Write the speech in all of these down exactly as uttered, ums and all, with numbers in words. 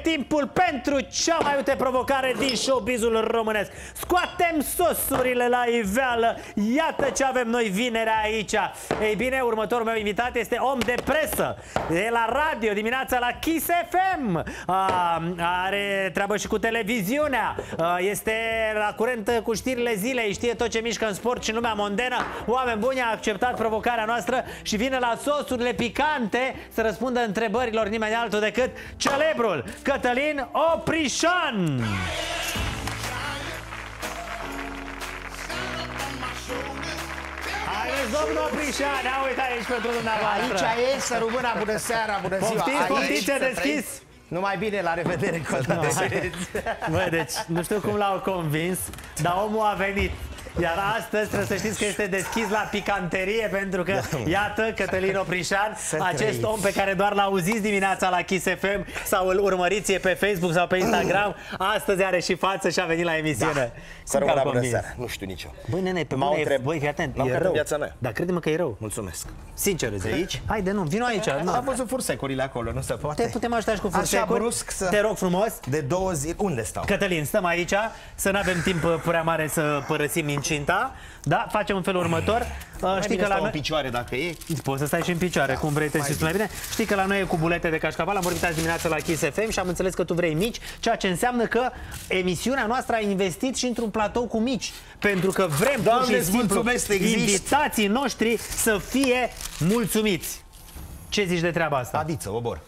timpul pentru cea mai uite provocare din showbizul românesc. Scoatem sosurile la iveală. Iată ce avem noi vinerea aici. Ei bine, următorul meu invitat este om de presă. E la radio dimineața la Kiss F M. A, are treabă și cu televiziunea. A, este la curent cu știrile zilei. Știe tot ce mișcă în sport și în lumea mondenă. Oameni buni, a acceptat provocarea noastră și vine la sosurile picante să răspundă întrebărilor nimeni altul decât celebrul Cătălin Oprișan. Haideți, domnul Oprișan, ia uite aici pentru dumneavoastră. Aici e, să rămână, bună seara, bună ziua. Poftiți, poftiți, deschis. Numai bine, la revedere. No, băi, deci, nu știu cum l-au convins, dar omul a venit. Iar astăzi trebuie să știți că este deschis la picanterie, pentru că, iată, Cătălin Oprișan, acest om pe care doar l-auziți dimineața la Kiss F M sau îl urmăriți pe Facebook sau pe Instagram, astăzi are și față și a venit la emisiune. Să rămână, bună seara. Nu știu nicio. Băi, nene, pe bune, întreb... băi, fii atent, e rău. Viața mea. Dar crede-mă că e rău. Mulțumesc. Sincer, de aici? Haide, nu, vino aici. Am văzut fursecurile acolo, nu se poate. Te putem ajuta și cu fursecuri. brusc să... Te rog frumos. De două zile. Unde stau? Cătălin, stăm aici, să nu avem timp prea mare să părăsim incinta. Da, facem în felul următor. Mai știi că la noi în picioare dacă e. Poți să stai și în picioare, da, cum vrei, te simți mai bine. Știi că la noi e cu bulete de cașcaval. Am vorbit azi dimineața la Kiss F M și am înțeles că tu vrei mici, ceea ce înseamnă că emisiunea noastră a investit și într-un platou cu mici, pentru că vrem pur și simplu invitații noștri să fie mulțumiți. Ce zici de treaba asta? Adiță, obor.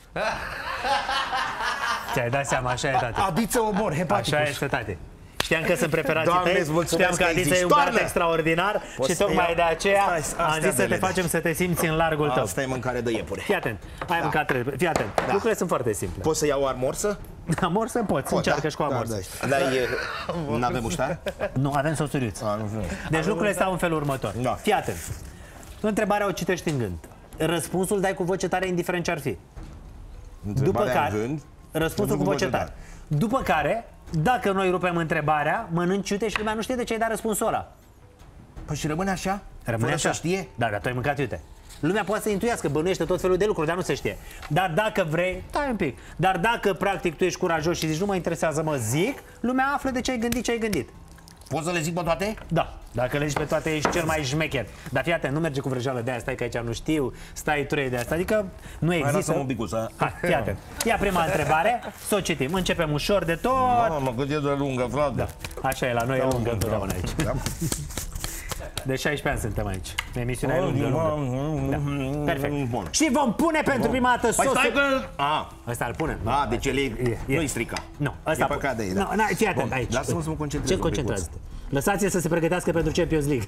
Ți-ai dat seama, așa e, tate. Adiță, obor, hepaticus. Așa este, tate. Știam că sunt preferații Doamne, tăi, știam că Adiță e un băiat extraordinar. Poți și tocmai de aceea am zis să te facem să te simți în largul tău. Asta e mâncare de iepure. Fii atent, ai da. mâncat trebuie. Fii atent, da. Lucrurile sunt foarte simple. Poți să iau armorsă? Amorsă poți, încearcă da, și cu amorsă. Da, da, da. Nu avem muștar? Nu, avem sosuriuț. A, nu știu. Deci lucrurile stau în felul următor. Da. Fii atent. Întrebarea o citești în gând. Răspunsul dai cu voce tare, indiferent ce ar fi. După care, gând, răspunsul cu voce tare. După care, dacă noi rupem întrebarea, mănânci iute și lumea nu știe de ce ai dat răspunsul ăla. Păi și rămâne așa? Rămâne așa. Să știe? Da, dar tu ai mâncat iute. Lumea poate să intuiască, bănuiește tot felul de lucruri, dar nu se știe. Dar dacă vrei, stai un pic. Dar dacă practic tu ești curajos și zici nu mă interesează, mă zic, lumea află de ce ai gândit, ce ai gândit. Poți să le zic pe toate? Da, dacă le zici pe toate ești cel mai șmecher. Dar fii atent, nu merge cu vrăjeală de aia, stai că aici nu știu, stai trei de asta, adică nu există. Hai, un pic, să... Hai, fii atent. Ia prima întrebare, să o citim. Începem ușor de tot. Da, mă, cât e de lungă, frate. Da. Așa e, la noi da, e lungă întotdeauna aici. Da. De șaisprezece ani suntem aici. Emisiunea e lungă, lungă. Da. Perfect. Bun. Și vom pune pentru prima dată sosul. Păi stai că... A. Ăsta îl punem. A, deci el e... Nu-i strica. Nu, ăsta... E păcat de ei, da. Nu, fii atent aici. Lasă-mă să mă concentrez. Ce concentrează-te? Lăsați-l să se pregătească pentru Champions League.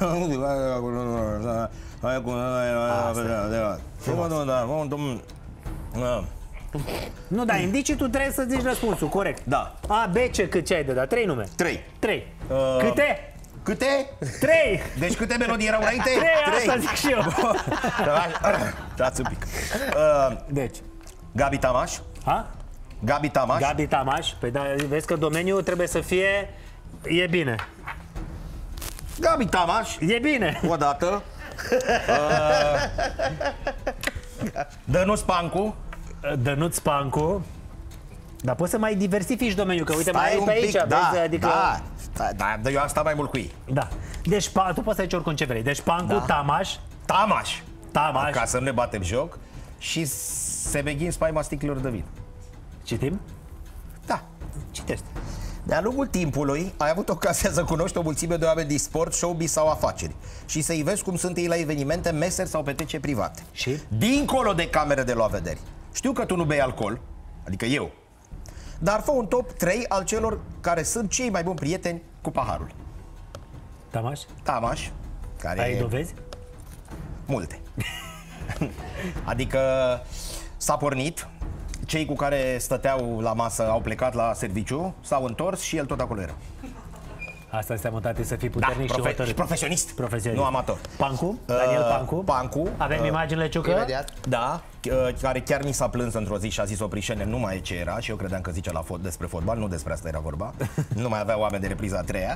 Nu, da, indicii tu trebuie să zici răspunsul, corect. Da. A, B, C, cât ce ai de dat? Trei nume. Trei. Trei. Câte? Câte? Trei. Deci câte melodii erau înainte? Trei, asta zic și eu. Dați un pic. Deci. Gabi Tamaș. Ha? Gabi Tamaș. Gabi Tamaș. Păi da, vezi că domeniul trebuie să fie... E bine. Gabi Tamaș. E bine. O dată. uh, Dănuț Pancu. Dănuț Pancu. Dar poți să mai diversifici domeniul, că uite, stai mai ai pe aici, pic, da, vezi, adică... Da, da, da, dar eu am stat mai mult cu ei. Da. Deci, tu poți să aici oricum ce vrei. Deci, Pancu, da. Tamaș. Tamaș. Tamaș. Ca să nu ne batem joc. Și se beghin spaima sticlelor de vin. Citim? Da. Citește. De-a lungul timpului ai avut ocazia să cunoști o mulțime de oameni din sport, showbiz sau afaceri și să-i vezi cum sunt ei la evenimente, meseri sau petreceri private. Și? Dincolo de camere de luat vederi. Știu că tu nu bei alcool, adică eu, dar fă un top trei al celor care sunt cei mai buni prieteni cu paharul. Tamaș? Tamaș. Care ai dovezi? Multe. Adică s-a pornit, cei cu care stăteau la masă au plecat la serviciu, s-au întors și el tot acolo era. Asta înseamnă, tate, să fii puternic da, și profe hotărât. Profesionist, profesionist, nu amator. Pancu? Daniel Pancu? Uh, Pancu. Avem uh, imaginile, Ciucă? Imediat. Da, uh, care chiar mi s-a plâns într-o zi și a zis Oprișene, nu mai e ce era. Și eu credeam că zice la fot despre fotbal, nu despre asta era vorba. Nu mai avea oameni de repriza a treia.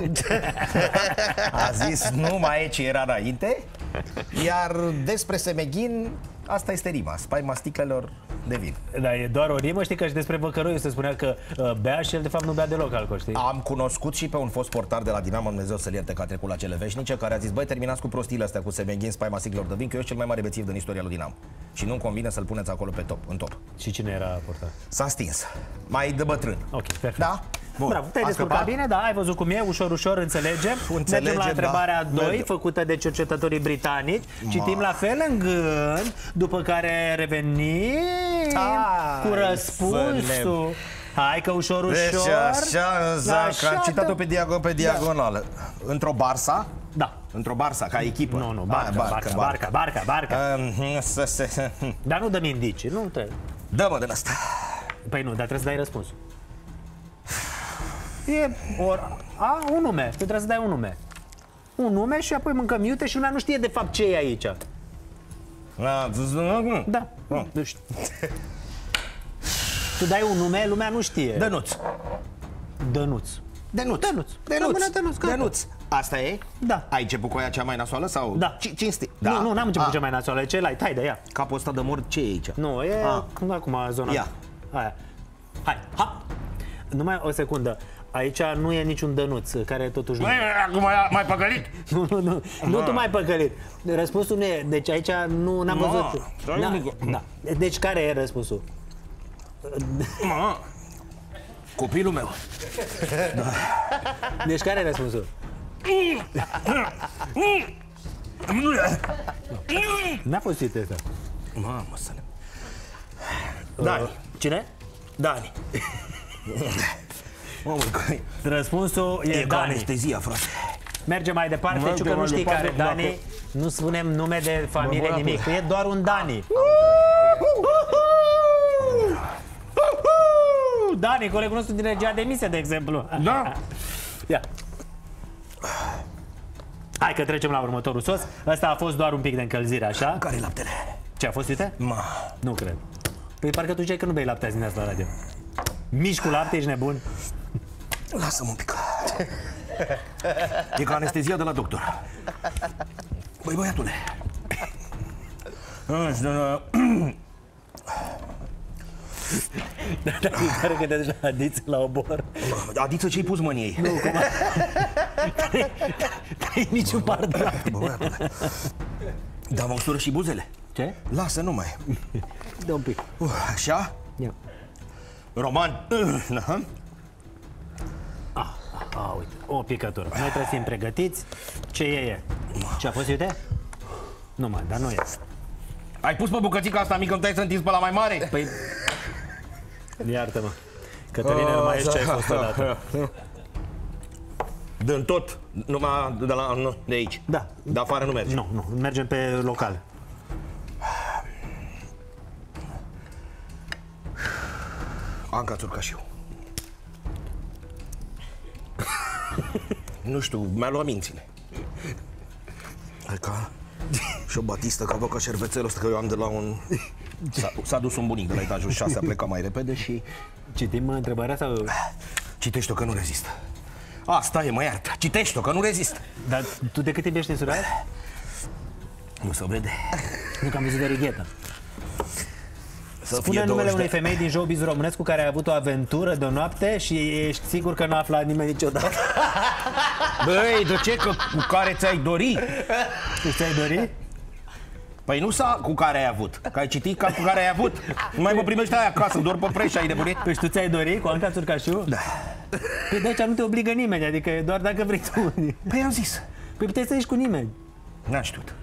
A zis, nu mai e ce era înainte. Iar despre Semeghin Asta este rima, spaima sticlelor de vin. Da, e doar o rimă, știi că și despre Văcăroiu se spunea că uh, bea și el de fapt nu bea deloc alcool, știi? Am cunoscut și pe un fost portar de la Dinamo, Dumnezeu să-l ierte că a trecut la cele veșnice, care a zis, băi, terminați cu prostiile astea cu Semeghin, spaima sticlelor de vin, că eu sunt cel mai mare bețiv din istoria lui Dinamo. Și nu-mi convine să-l puneți acolo pe top, în top. Și cine era portar? S-a stins. Mai de bătrân. Ok, perfect. Da? Bun. Bravo, te-ai A descurcat scăpat? bine, da, ai văzut cum e, ușor, ușor, înțelegem. Înțelegem, Mergem la întrebarea da. doi, Mergem. făcută de cercetătorii britanici. Citim la fel în gând, după care revenim Hai cu răspunsul. Hai că ușor, ușor. Deci așa, zac, am citat-o pe, diago, pe diagonală. Într-o Barça? Da. Într-o Barça, ca echipă? Nu, nu, barca, Ah, barca, barca, barca, barca. Um, să se... Dar nu dăm indicii, nu te... Dă-mă din asta. Păi nu, dar trebuie să dai răspunsul. E or, a, un nume, tu trebuie să dai un nume. Un nume și apoi mâncăm iute și una nu știe de fapt ce e aici. Da, nu știu. Tu dai un nume, lumea nu știe. Dănuț. Dănuț. Dănuț. Dănuț. Dănuț. Rămâne Dănuț, gata. Dănuț. Asta e? Da. Ai început cu aia cea mai nasoală sau? Da. Ci- Cinsti. Da. Nu, nu, n-am început A, cu cea mai națională, ce lai, tai de ea. Capul ăsta de mort, ce e aici? Nu, e A. acum zona. Ia. Aia. Hai, ha! Numai o secundă. Aici nu e niciun dănuț, care totuși nu... Acum mai păcălit? Nu, nu, nu, nu tu mai păcălit. Răspunsul nu e, deci aici nu n-am Ma, văzut. stai Na, un pic. da. Deci care e răspunsul? Ma, copilul meu. Deci care e răspunsul? N-a fost citit asta. Mamă, să ne... Dani. Cine? Dani. Mamă, că Răspunsul e, e ca Dani. anestezia, frate. Mergem mai departe, Mergem Ciucă, nu mai știi departe, care dacă- Dani. Nu spunem nume de familie, Bă, băiatul. nimic. E doar un Dani. Dani, colegul nostru din regia de emisie, de exemplu. Da. Ia. Hai că trecem la următorul sos. Ăsta a fost doar un pic de încălzire, așa? Care-i laptele? Ce a fost, uite? Ma, Nu cred. Păi parcă tu ziceai că nu bei lapte azi din asta la radio. Mici cu lapte, ești nebun? lasă-mă un pic. E ca anestezia de la doctor. Băi, băiatule. Dar mi pare că te duci la adiță la obor. Adiță ce-i pus mâniei? Nu, cum N-ai niciun par de lapte. Bă, băiatule. Dar mă usură și buzele. Ce? Lasă numai. De un pic. Uh, așa? Ia. Roman. Uh, Ah, ah, uite, o picătură. Noi trebuie să fim pregătiți. Ce e, e? Ce a fost, uite? Nu mai, dar nu e. Ai pus pe bucățica asta mică, îmi dai să întinzi pe la mai mare? Păi, iartă-mă. Cătăline, nu mai ești ce ai fost odată. Dă-n tot, numai de, la, nu, de aici. Da. De afară nu merge. Nu, nu, mergem pe local. Anca Țurcașiu. Nu știu, mi-a luat mințile. Hai ca... Și o batistă ca ca șervețelul ăsta, că eu am de la un... S-a, s-a dus un bunic de la etajul șase, a plecat mai repede și... Citim întrebarea sau... Citește-o că nu rezistă. Asta e, mă iartă. Citește-o că nu rezistă. Dar tu de cât timp ești însurat? Nu se vede. Nu, că am văzut verighetă. Să Spune fie numele douăzeci unei de... femei din showbiz românesc cu care ai avut o aventură de o noapte și ești sigur că nu a aflat nimeni niciodată. Băi, de ce? Că cu care ți-ai dori? Tu ți-ai dori? Păi nu sa cu care ai avut, că ai citit ca cu care ai avut. Nu mai mă primești aia acasă, doar pe preș ai de murit. Păi și tu ți-ai dori cu Anca Țurcașiu? Da. Păi de aici nu te obligă nimeni, adică e doar dacă vrei tu. Păi am zis. Păi puteai să ieși cu nimeni. N-am știut.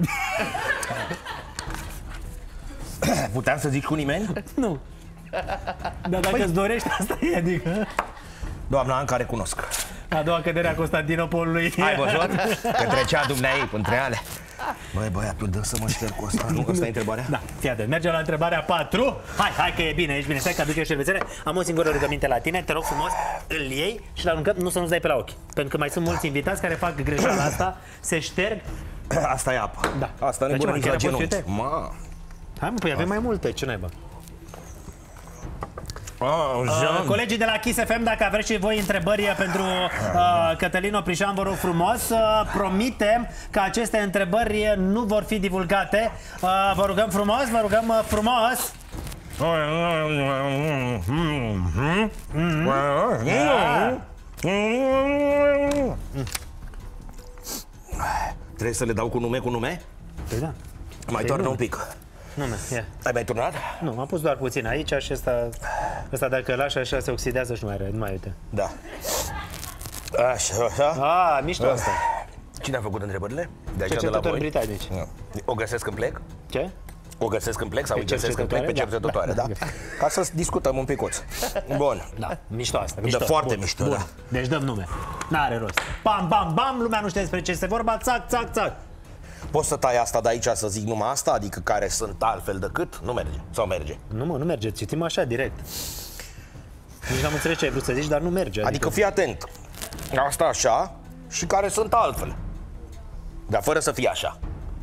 Puteam să zici cu nimeni? Nu. Dar dacă păi... îți dorești, asta e, adică... Doamna Anca, recunosc. A doua cădere a Constantinopolului. Ai văzut? Că trecea dumneai între ale. Băi, băiatul, dă să mă șterg cu asta. Nu, asta e întrebarea? Da, fii atent. Mergem la întrebarea patru. Hai, hai că e bine, ești bine. Stai că aduc eu șervețele. Am o singură rugăminte la tine. Te rog frumos, îl iei și l-aruncăm, nu să nu-ți dai pe la ochi. Pentru că mai sunt mulți invitați care fac greșeala asta, se șterg. Asta e apă. Da. Asta Dar ne ce, mă, bună chiar la a fost, genunchi. uite? Ma. Hai mă, păi avem mai multe, ce naiba. Uh, colegii de la Kiss F M, dacă aveți și voi întrebări pentru uh, Cătălin Oprișan, vă rog frumos, uh, promitem că aceste întrebări nu vor fi divulgate. Uh, vă rugăm frumos, vă rugăm uh, frumos. Trebuie să le dau cu nume, cu nume? Păi da. Mai toarnă un pic. Nume, ia. Ai mai turnat? Nu, am pus doar puțin aici și ăsta, ăsta dacă îl lași așa se oxidează și nu mai are, nu mai uite. Da. Așa, așa. Ah, mișto asta. Cine a făcut întrebările? De aici, de la Cercetători voi? britanici. O găsesc în plec? Ce? O găsesc în plec sau Pe îi găsesc în plec pe cercetătoare? cercetătoare, da? Ca să discutăm un picuț. Bun. Da, mișto asta, mișto. Da, foarte Bun, mișto, bun. da. Deci dăm nume. N-are rost. Bam, bam, bam, lumea nu știe despre ce este vorba, țac, țac, țac. Poți să tai asta de aici să zic numai asta? Adică care sunt altfel decât? Nu merge. Sau merge? Nu mă, nu merge, citim așa, direct. Nici n-am înțeles ce ai vrut să zici, dar nu merge. Adică, adică fii atent. Asta așa și care sunt altfel. Dar fără să fie așa.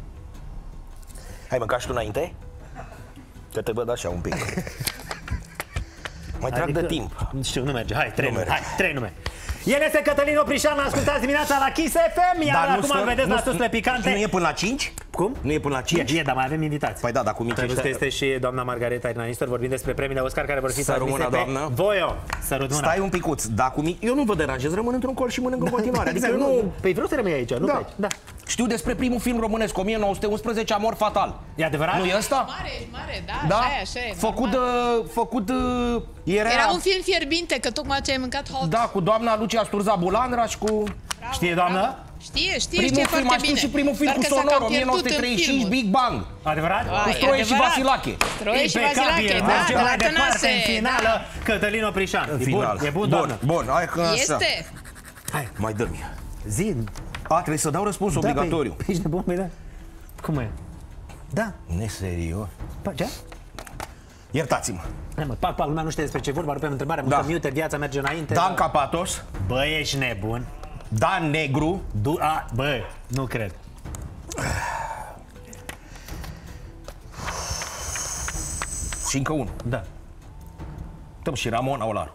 Hai, mânca și tu înainte? Că te văd așa un pic. Mai trag adică, de timp. Știu, nu merge. Hai, trei Nu nume. merge. Hai, trei nume. El este Cătălin Oprișan, ascultați dimineața la Kiss F M, iar Dar nu acum stă- îl vedeți nu la stă- susle picante. Nu e până la cinci? Cum? Nu e până la E, cinci? e, dar mai avem invitați. Păi da, dar cu mici Ai văzut că ăștia- este și doamna Margareta Irnanistor, vorbim despre premiile Oscar care vor fi Să transmise rămână, pe doamnă. Voio. Sărut mâna. Stai un picuț, da, cu mici... Eu nu vă deranjez, rămân într-un col și mănânc în continuare. Adică eu Exact, nu... Păi vreau să rămâi aici, nu Da. pleci. Da. Știu despre primul film românesc, o mie nouă sute unsprezece, Amor fatal. E adevărat? Nu e ăsta? Mare, ești mare, da, Da? așa e, așa e. Făcut, normal. uh, făcut, uh, era... Era un film fierbinte, că tocmai ce ai mâncat hot. Da, cu doamna Lucia Sturza Bulanra și cu... Bravo, Știe, doamnă? bravo. Știe, știe, Primul știe film, foarte a știut bine. și primul film Doar cu că s-a sonor, cam o mie nouă sute pierdut în treizeci și cinci, filmul. Big Bang. Adevărat? Ai, Cu e Stroie și adevărat. Vasilache. Stroie și Impecabil, Vasilache, da, merge de mai la departe Tănase, în finală da. Cătălin Oprișan. E Final. bun, e bun, Bun, doamnă. bun, hai că așa. Este. Hai, Mai dă-mi. zi. A, trebuie să dau răspuns Da, obligatoriu. păi, ești nebun, băi, da. Cum e? Da. Neserios. Pa, ce? Iertați-mă. Hai, mă, pac, pac, lumea nu știe despre ce vorba, rupem întrebarea, Da. mutăm mute, viața merge înainte. Dan Capatos, Bă, ești nebun. Dan Negru, Du a, bă, nu cred. și încă unul. Da. Tăm și Ramona Olaru.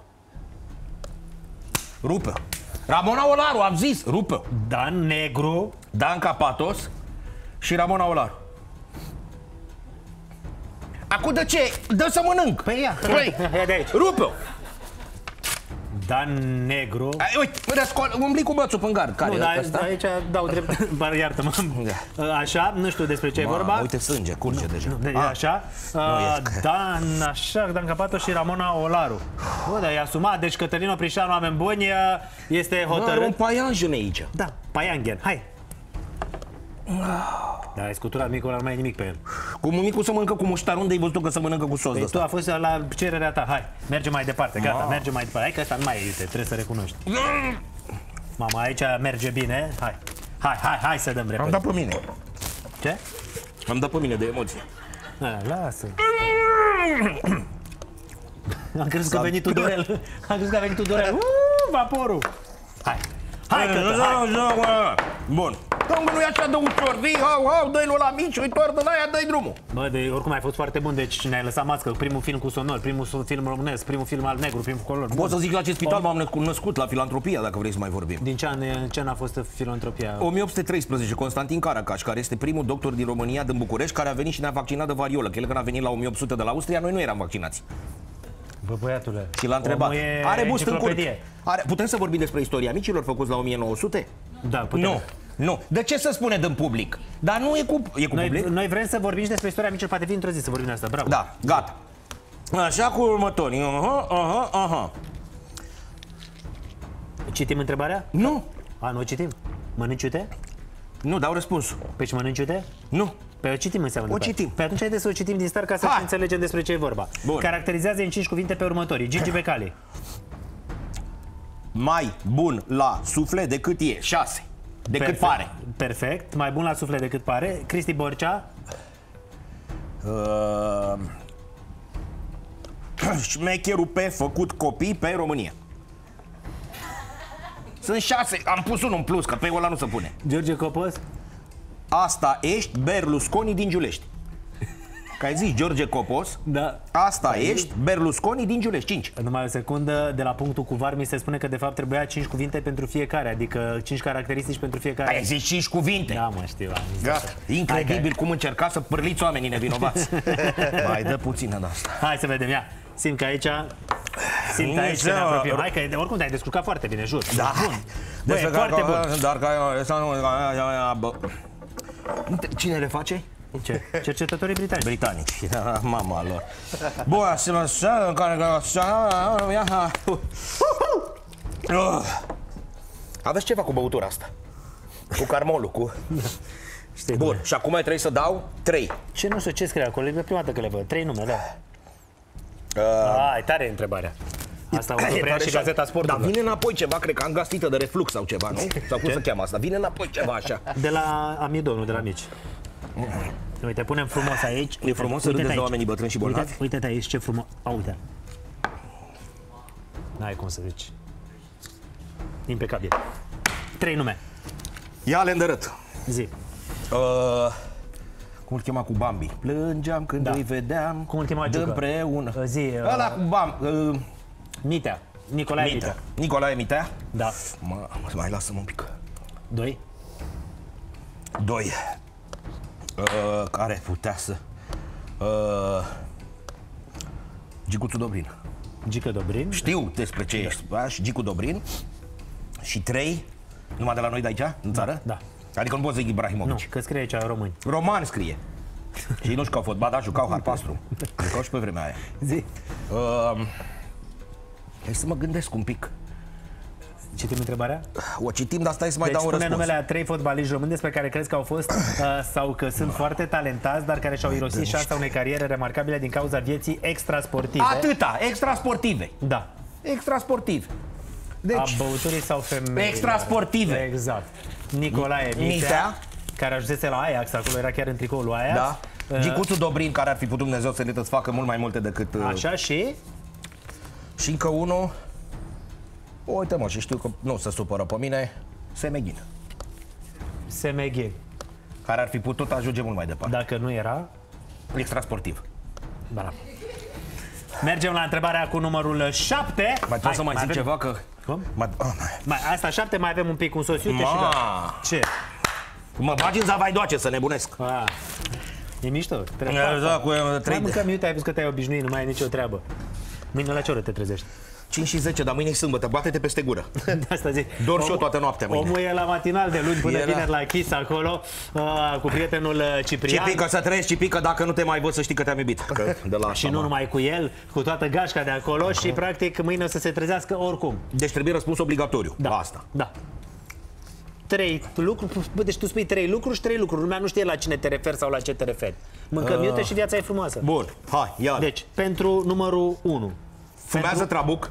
Rupă. Ramona Olaru, am zis, rupă. Dan Negru. Dan Capatos și Ramona Olaru. Acum de ce? Dă să mănânc. Păi ia, Păi. ia de aici. Rupă. Dan Negru. Ai, uite, răscol, umbli cu bățul pe gard. Care Nu, e dar ăsta? aici dau drept. Bă, iartă-mă. Așa, nu știu despre ce e Mamă, vorba. uite, sânge, curge deja. De, Ah. așa. Nu, Uh, e- Dan, așa, Dan Capato și Ramona Olaru. Bă, dar e asumat. Deci Cătălin Oprișan, oameni buni, este Bă, are un hotărât. paianjen aici. Da, Paianghen, hai. Dar ai scuturat micul, ăla, nu mai e nimic pe el. Cu mumicul să mănâncă cu muștar, unde ai văzut că să mănâncă cu sos de Păi tu ăsta? a fost la cererea ta, hai. Merge mai departe, gata, merge mai departe. Hai că asta nu mai e, uite, trebuie să recunoști. Mama, aici merge bine, hai. Hai, hai, hai să dăm Am repede. dat pe mine. Ce? Am dat pe mine de emoție. A, lasă. Am crezut că a venit Tudorel. Am crezut că a venit Tudorel. Uuu, vaporul. Hai. Hai, Cătă, hai. Bun. Domnul, nu e așa de ușor. Vii, hau, hau, dă-i la mici, îi toartă la aia, dă-i drumul. Bă, de, oricum ai fost foarte bun, deci ne-ai lăsat mască. Primul film cu sonor, primul film românesc, primul film al negru, primul color. Pot să zic la ce spital m-am născut- născut, la filantropia, dacă vrei să mai vorbim. Din ce an, ce an a fost filantropia? o mie opt sute treisprezece, Constantin Caracaș, care este primul doctor din România, din București, care a venit și ne-a vaccinat de variolă. Că el când a venit la o mie opt sute de la Austria, noi nu eram vaccinați. Bă, băiatule. Și l-a întrebat. Omul e Are bust în curt. enciclopedie. Are... Putem să vorbim despre istoria micilor făcuți la o mie nouă sute? Da, putem. Nu. Nu. De ce să spune din public? Dar nu e cu, e cu Noi, public? noi vrem să vorbim și despre istoria micilor, poate fi într-o zi să vorbim de asta, bravo. Da, gata. Așa cu următorii. Aha, aha, aha. Citim întrebarea? Nu. A, nu o citim? Mănânci iute? Nu, dau răspunsul. Păi și mănânci iute? Nu. Păi o citim înseamnă. O după aia. citim. Păi atunci haideți să o citim din start ca să Hai. înțelegem despre ce e vorba. Bun. Caracterizează în cinci cuvinte pe următorii. Gigi Becali. Mai bun la suflet decât e. șase. Decât Perfect. pare. Perfect. Mai bun la suflet decât pare. Cristi Borcea. Uh... Șmecherul pe făcut copii pe România. Sunt șase. Am pus unul în plus, că pe ăla nu se pune. George Copos. Asta ești Berlusconi din Giulești. Că ai zis George Copos, Da. asta ești, Berlusconi din Giuleș, cinci. Numai o secundă, de la punctul cu var mi se spune că de fapt trebuia cinci cuvinte pentru fiecare, adică cinci caracteristici pentru fiecare. Ai zis cinci cuvinte. Da, mă, știu. Am zis Gata. așa. Incredibil Hai, cum încerca să pârliți oamenii nevinovați. Mai dă puțină de asta. Hai să vedem, ia. Simt că aici... Simt aici că ne apropiem. Hai că oricum te-ai descurcat foarte bine, jur. Da. Bun. Băi, e foarte bun. Dar că... Cine le face? Ce? Cercetătorii britanici. Britanici. Mama lor. Bun, să care... Aveți ceva cu băutura asta? Cu carmolul, cu... Știi, Bun, și acum trebuie să dau trei. Ce nu știu ce scrie acolo, e prima dată că le văd. Trei nume, da. Uh, e tare întrebarea. Asta o vrea și Gazeta Sportului. Dar vine înapoi ceva, cred că am gastrită de reflux sau ceva, nu? Sau cum se cheamă asta? Vine înapoi ceva așa. De la amidonul, de la mici. Uite, punem frumos aici. E frumos să râdeți de oamenii bătrâni și bolnavi? Uite, uite-te aici, ce frumos. A, uite. N-ai cum să zici. Impecabil. Trei nume. Ia le îndărât. Zi. Uh, cum îl chema cu Bambi? Plângeam când Da. îi vedeam. Cum îl chema Giucă? Împreună. Zi. Uh, Ăla cu Bambi. Uh, Mitea. Nicolae Mitea. Mitea. Nicolae Mitea? Da. Mă, mai lasă-mă un pic. Doi. Doi. Uh, care putea să... Uh, Gicuțu Dobrin. Gică Dobrin. Știu despre ce ești, da? Și Gicu Dobrin. Și trei, numai de la noi de aici, în țară? Da. Adică nu poți zic Nu, Ibrahimovic. că scrie aici români. Roman scrie. Și ei nu jucau fotbal, dar jucau harpastru. Jucau și pe vremea aia. Zi. Uh, hai să mă gândesc un pic. Citim întrebarea? O citim, dar stai să mai Deci dau un spune răspuns. numele a trei fotbaliști români despre care crezi că au fost uh, sau că sunt foarte talentați, dar care și-au irosit șansa unei cariere remarcabile din cauza vieții extrasportive. Atâta, extrasportive. Da. Extrasportive. Deci, A băuturii sau femei. extrasportive. Exact. Nicolae Mitea, Mitea. care ajunsese la Ajax, acolo era chiar în tricoul lui Ajax. Da. Uh, Gicuțu Dobrin, care ar fi putut Dumnezeu să le să facă mult mai multe decât... uh, Așa și... Și încă unul. Uite mă, și știu că nu se supără pe mine. Semeghin. Semeghin. Care ar fi putut ajunge mult mai departe. Dacă nu era... Extrasportiv. Da. Mergem la întrebarea cu numărul șapte. Mai trebuie să mai zic avem... ceva că... Cum? Mai... Oh, mai... Mai, asta șapte, mai avem un pic un sosiute Ma. și da. Ce? Mă bagi în zavaidoace să nebunesc. A, e mișto. Trebuie Da, fac, da, fac. cu, uh, Mai trei- mâncăm, uite, ai văzut că te-ai obișnuit, nu mai ai nicio treabă. Mâine la ce oră te trezești? cinci și zece, dar mâine e sâmbătă, bate-te peste gură. De asta zic. Dorm și eu Omul- toată noaptea mâine. Omul e la matinal de luni până Era. vineri la Kiss acolo, uh, cu prietenul uh, Ciprian. Cipică, să trăiești, Cipică, dacă nu te mai văd să știi că te-am iubit. Că de la Și asta, nu mă. numai cu el, cu toată gașca de acolo și practic mâine o să se trezească oricum. Deci trebuie răspuns obligatoriu Da. la asta. Da. Trei lucruri, bă, deci tu spui trei lucruri și trei lucruri. Lumea nu știe la cine te referi sau la ce te referi. Mâncăm Uh. iute și viața e frumoasă. Bun, hai, ia. Deci, pentru numărul unu. Fumează pentru... trabuc?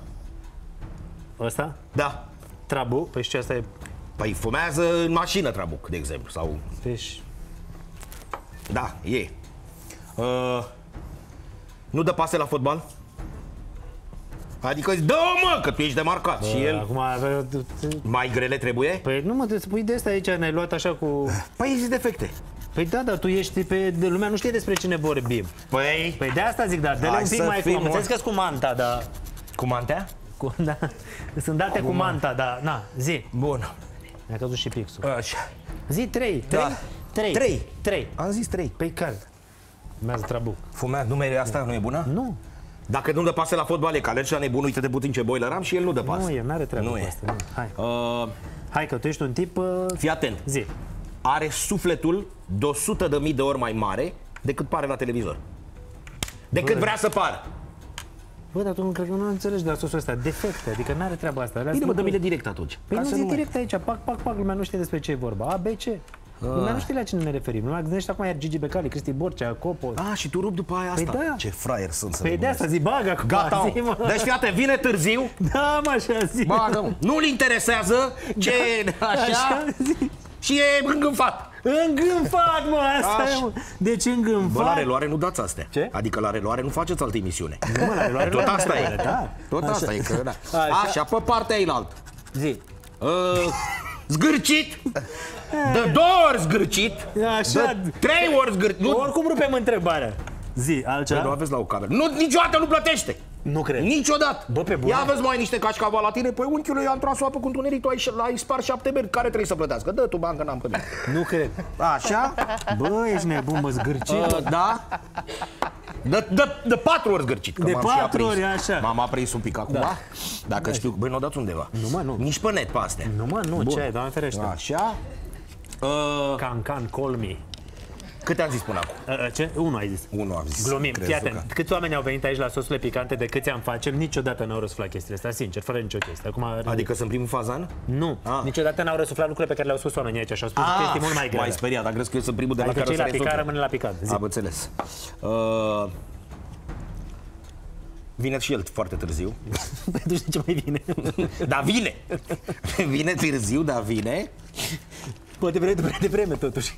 Ăsta? Da. Trabu. Păi și ce asta e? Păi fumează în mașină trabuc, de exemplu, sau... Deci... Da, e. Uh, nu dă pase la fotbal? Adică zici, dă mă, că tu ești de marcat. Și el, Acum avea... mai grele trebuie? Păi nu mă, te spui de asta aici, ne-ai luat așa cu... Păi zici defecte. Păi da, dar tu ești pe... de lumea nu știe despre cine vorbim. Păi... Păi de asta zic, da, dă-le Hai un pic să mai fim, frumos. mă. Înțeles că cu manta, dar... Cu mantea? Cu, da. Sunt date cu manta, dar... Na, zi. Bun. Mi-a căzut și pixul. Așa. Zi, trei. Trei? Da. Trei. Trei. Trei. Am zis trei. Păi care? Urmează Trabuc. Fumează, numele asta nu e bună? Nu. Dacă nu dă pase la fotbal, e că alergi la nebun, uite-te puțin ce boiler am și el nu dă pase. Nu e, n-are treabă Nu cu e. asta. Nu. Hai. Uh, Hai că tu ești un tip... Uh... fii atent. Zi. Are sufletul de o sută de mii de ori mai mare decât pare la televizor. Decât vrea să pară. Bă, dar tu nu cred că nu înțelegi de la sosul ăsta. Defecte, adică n-are treaba asta. Alea Bine, sunt mă, dă lucruri- mine direct atunci. Păi Ca nu să zi mai- direct aici, pac, pac, pac, lumea nu știe despre ce e vorba. A, B, C. Lumea nu știe la cine ne referim. Lumea gândește acum iar Gigi Becali, Cristi Borcea, Copo. A, și tu rup după aia asta. Păi da. Ce fraier sunt să Păi de nebunesc. asta zi, bagă acum. Gata, zi, mă. mă. Deci fii atent, vine târziu. Da, mă, așa zi. Bagă, mă. Nu-l interesează ce așa, Așa, zi. și e îngânfat. Îngânfat, mă, asta Așa. e, mă. Deci îngânfat. Bă, la reluare nu dați astea. Ce? Adică la reluare nu faceți altă emisiune. Nu, mă, la reluare Tot nu asta avem e. da. Tot Așa. asta e. Că, da. Așa. Așa, pe partea ailaltă. Zi. Uh, zgârcit. De două ori zgârcit. Așa. De trei ori zgârcit. Nu, Oricum rupem întrebarea. Zi, altceva? Păi nu aveți la o cameră. Nu, niciodată nu plătește! Nu cred. Niciodată! Bă, pe bune? Ia aveți mai niște cașcava la tine, păi unchiule, eu am tras o apă cu întuneric, tu ai, ai spart șapte beri, care trebuie să plătească? Dă tu bancă, n-am pe mine. Nu cred. Așa? Bă, ești nebun, mă, zgârcit. Uh, da? De, de, de patru ori zgârcit. Că De m-am și patru aprins. ori, așa. M-am aprins un pic acum. Da. Dacă știu, băi, nu o dați undeva. Nu, mă, nu. Nici pe net pe astea. Nu, mă, nu, Bun. ce ai, Doamne ferește. Așa. Uh, Can, can, call me. câte am zis până acum? Uh, ce? Unu ai zis. Unu am zis. Glumim, Crezut fii atent. că- Câți oameni au venit aici la sosurile picante de câți am facem, niciodată n-au răsuflat chestiile astea, sincer, fără nicio chestie. Acum, Adică sunt primul fazan? nu, Ah. niciodată n-au răsuflat lucrurile pe care le-au spus oamenii aici și au spus Ah, chestii mult mai grele. M-ai speriat, dar crezi că eu sunt primul de la Adică care cei o la să picat rezolve. rămâne la picat. Zi. Am înțeles. Uh, vine și el foarte târziu. Pentru ce mai vine? Dar vine! Vine târziu, dar vine. Poate vrei de de vreme, totuși.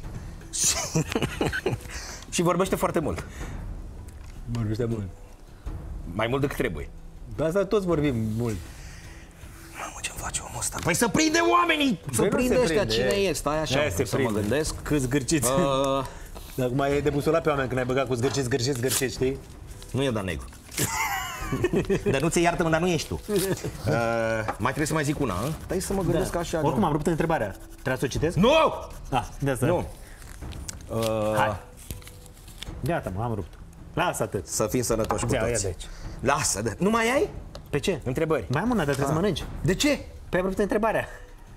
Și vorbește foarte mult. Vorbește mult. Mai mult decât trebuie. De asta toți vorbim mult. Mamă, ce-mi face omul ăsta? Păi să prinde oamenii! Să Păi nu prinde se ăștia, prinde, cine e. e? Stai așa, Aia se să mă prinde. gândesc. Câți zgârciți. Uh, Dar acum e de busolat pe oameni când ai băgat cu zgârciți, zgârciți, zgârciți, știi? nu e Dan Negru. Dar nu ți iartă, dar nu ești tu. Uh, mai trebuie să mai zic una, hă? Stai să mă gândesc așa. Oricum am rupt întrebarea. Trebuie să o citesc? Nu! Ah, de asta. Nu! Uh, Hai. Gata, mă, am rupt. Lasă atât. Să fim sănătoși cu Ia, ia toți. de aici. Lasă, de... Nu mai ai? Pe ce? Întrebări. Mai am una, dar trebuie să mănânci. De ce? Păi am rupt întrebarea.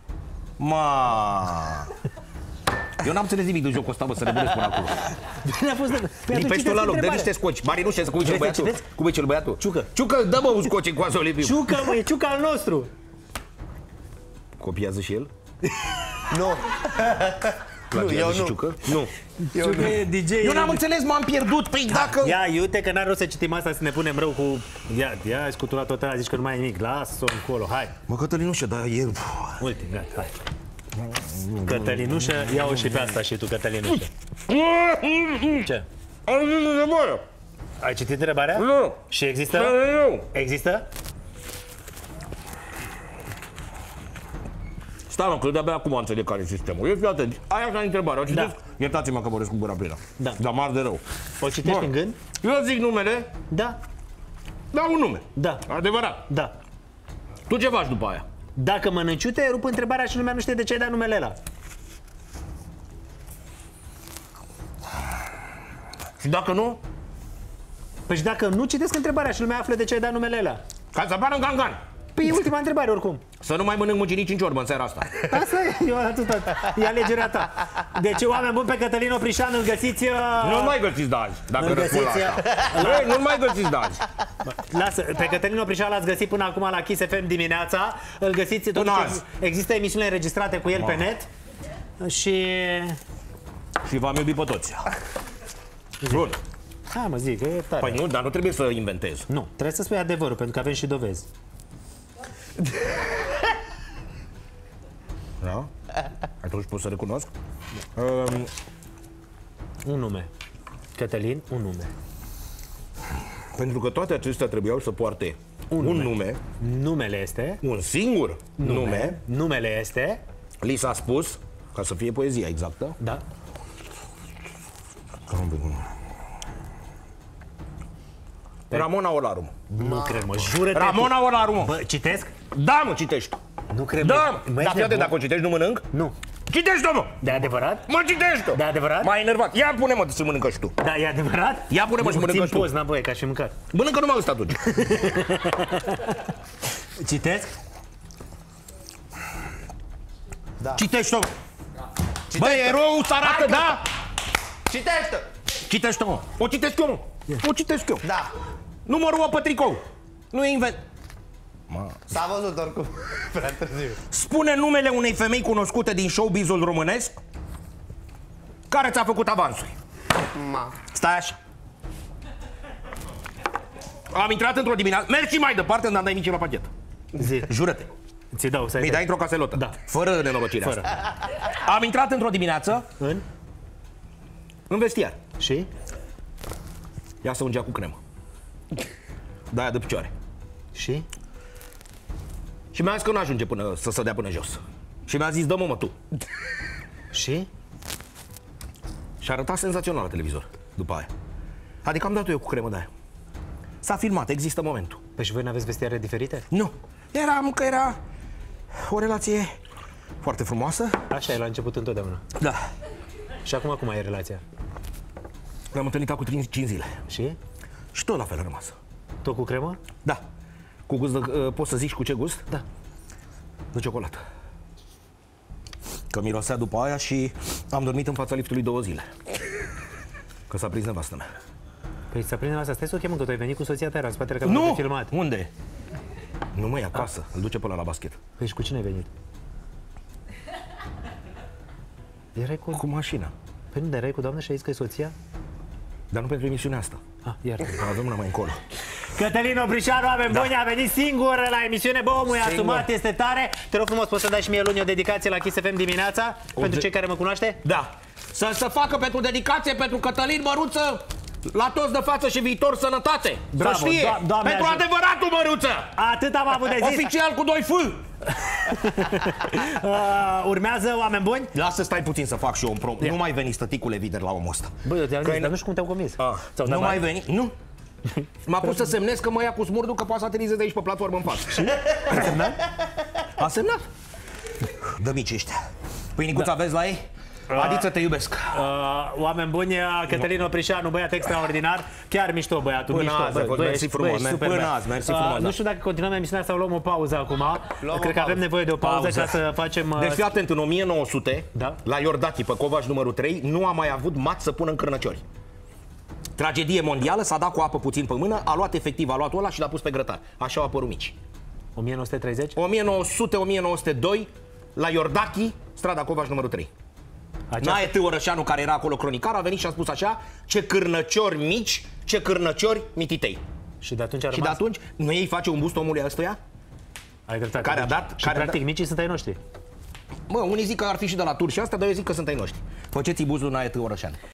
Ma. Eu n-am înțeles nimic de jocul ăsta, bă, să nebunesc până acum. Bine a fost de... Păi atunci Lipește-o citeți la loc, dă întrebarea. niște scoci. Marinușe, cum e cel Vrei să băiatul? citeți? Cum e cel băiatul? Ciucă. Ciucă, dă-mă un scoci în coasă, Oliviu. Ciucă, mă, e Ciucă al nostru. Copiază și el? Nu. Nu, eu și nu. Ciucă? Nu. Ciucă e D J. Eu n-am înțeles, m-am pierdut. Păi dacă... Ia, iute că n-are rost să citim asta, să ne punem rău cu... Ia, ia, ai scuturat tot ăla, zici că nu mai e nimic. Lasă-o încolo, hai. Mă, Cătălinușă, dar e... Ultim, gata, hai. Cătălinușă, ia-o și pe asta și tu, Cătălinușă. Ce? Am zis întrebarea. Ai citit întrebarea? Nu. Și există? Nu. Există? Stai, mă, că de-abia acum înțeleg care e sistemul. Eu fiu atent. Aia ca întrebare. O citesc? Da. Iertați-mă că vorbesc cu gura plină. Da. Dar mar de rău. O citești Bun. în gând? Eu zic numele, Da. dau un nume. Da. Adevărat. Da. Tu ce faci după aia? Dacă mănânci iute, rup întrebarea și lumea nu știe de ce ai dat numele ăla. Și dacă nu? Păi și dacă nu citesc întrebarea și lumea află de ce ai dat numele ăla. Ca să apară în gangan. Păi e ultima întrebare oricum. Să nu mai mănânc muginici în ciorbă în seara asta. Asta e, eu atât, e alegerea ta. Deci, oameni buni, pe Cătălin Oprișan îl găsiți... Uh... Nu mai găsiți de azi, dacă Îl răspund la găsiți, asta. Ei, nu mai găsiți de azi. Lasă, pe Cătălin Oprișan l-ați găsit până acum la Kiss F M dimineața. Îl găsiți, totuși, azi. există emisiuni înregistrate cu el pe net. Și... Și v-am iubit pe toți. Bun. Hai mă, zic, că e tare. Păi nu, dar nu trebuie să inventez. Nu, trebuie să spui adevărul, pentru că avem și dovezi. Da? Atunci pot să recunosc? Um, Un nume. Cătălin, un nume. pentru că toate acestea trebuiau să poarte un, un nume, Numele este... un singur nume. nume. Numele este... Li s-a spus, ca să fie poezia exactă. Da. Ramona Olarum. Nu cred, mă, jură-te. Ramona Olarum. Bă, citesc? Da, mă, citești. Nu cred, Da, mă. mă. Dar fii atent, dacă o citești, nu mănânc? Nu. Citești-o, mă. De adevărat? Mă, citești-o. De adevărat? M-ai enervat. Ia pune-mă să mănâncă și tu. Da, e adevărat? Ia pune-mă și mănâncă și tu. poz, n-am voie, ca și mâncat. Mănâncă numai ăsta atunci. Citesc? Citește-o. Bă, erou să arată, da? Citește! Citește-o, mă. O citesc eu, mă. O citesc eu. Da. Numărul unu pe tricou. Nu e invent. S-a văzut oricum. Prea târziu. Spune numele unei femei cunoscute din showbizul românesc care ți-a făcut avansuri. Ma. Stai așa. Am intrat într-o dimineață. Mergi și mai departe, dar dai nici la pachet. Zi. Jură-te. Ți dau, să Mi-i dai într-o caselotă. Da. Fără nenorocirea Fără. asta. Am intrat într-o dimineață În? în vestiar. Și? Ia să ungea cu cremă. De-aia de picioare. Și? Și mi-a zis că nu ajunge până să se dea până jos. Și mi-a zis, dă-mă, mă, tu. Și? Și arăta senzațional la televizor, după aia. Adică am dat-o eu cu cremă de aia. S-a filmat, există momentul. Păi și voi n-aveți vestiare diferite? Nu. Era, că era o relație foarte frumoasă. Așa e la început întotdeauna. Da. Și acum cum e relația? Ne-am întâlnit cu cinci zile. Și? Și tot la fel a rămas. Tot cu cremă? Da. Cu gust de, uh, poți să zici cu ce gust? Da. De ciocolată. Că mirosea după aia și am dormit în fața liftului două zile. Că s-a prins nevastă mea. Păi să prindem asta, stai să o chemăm, că tu ai venit cu soția ta, era în spatele camerei Nu! de filmat. Unde? Nu mă, e acasă. Îl duce până la basket. Păi și cu cine ai venit? Erai cu... Cu mașina. Păi nu, dar erai cu doamna și ai zis că e soția? Dar nu pentru emisiunea asta. Ah, iar. Avem una mai încolo. Cătălin Oprișanu, oameni Da. buni, a venit singur la emisiune. Bă, omul e Singur. asumat, este tare. Te rog frumos, poți să dai și mie luni o dedicație la Kiss F M dimineața? Pentru cei care mă cunoaște? Da. Să se facă pentru dedicație, pentru Cătălin Măruță, la toți de față și viitor sănătate. Bravo, să știe. Do- Doamne pentru ajută. adevăratul Măruță. Atât am avut de zis. Oficial cu doi F. Uh, urmează, oameni buni. Lasă, stai puțin să fac și eu un prom. Nu mai veni, stăticule Vider, la omul ăsta. Băi, eu te-am Că zis, e- dar nu știu cum te-au convins. Ah, Ți-au nu dat mai bani? veni? Nu. M-a pus să semnez că mă ia cu smurdul că poate să aterizeze aici pe platformă în față. Ai semnat? A semnat? Dă mici ăștia. Pâinicuța aveți la ei? Adiță, te iubesc. Uh, oameni buni, Cătălin Oprișanu, băiat extraordinar. Chiar mișto băiatul, Până mișto. azi bă, a fost, bă, mersi ești- frumos, bă, ești mer- super, până bă. azi, mersi Uh, frumos, Nu da. știu dacă continuăm emisiunea sau luăm o pauză acum. Luăm Cred o că avem pauză. nevoie de o pauză, Pauză. ca să facem... uh, Deci fii atent, în o mie nouă sute, Da. la Iordache, pe Covaș numărul trei, nu a mai avut mat să pună în cârnăciori. Tragedie mondială, s-a dat cu apă puțin pe mână, a luat efectiv, a luat ăla și l-a pus pe grătar. Așa au apărut mici. o mie nouă sute treizeci? o mie nouă sute - o mie nouă sute doi, la Iordache, strada Covaș numărul trei. Aceasta- Nae T. Orășanu, care era acolo cronicar, a venit și a spus așa: ce cârnăciori mici, ce cârnăciori mititei. Și de atunci a Și rămas... de atunci, nu ei face un bust omului ăstuia? Ai dreptate. care a Deci- dat- Și care a practic micii sunt ai noștri. Mă, unii zic că ar fi și de la tur și asta, dar eu zic că sunt ai noștri. Faceți-i buzul Nae T. Orășanu.